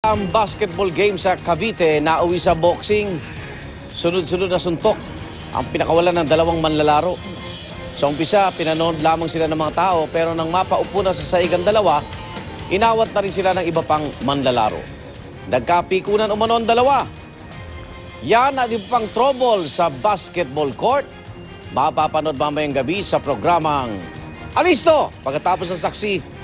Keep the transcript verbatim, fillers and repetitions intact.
Ang basketball game sa Cavite nauwi sa boxing. Sunod-sunod na suntok ang pinakawalan ng dalawang manlalaro. Sa umpisa, pinanood lamang sila ng mga tao pero nang mapaupo na sa saigang dalawa, inawat na rin sila ng iba pang manlalaro. Nagkapikunan umano ang dalawa. Yan ang iba pang trouble sa basketball court. Mapapanood mamayang gabi sa programang Alisto pagkatapos ng saksi